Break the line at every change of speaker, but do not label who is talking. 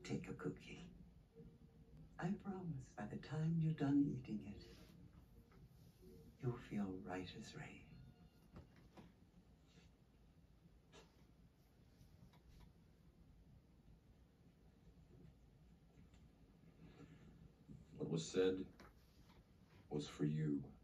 Take a cookie. I promise by the time you're done eating it, you'll feel right as rain.
What was said was for you.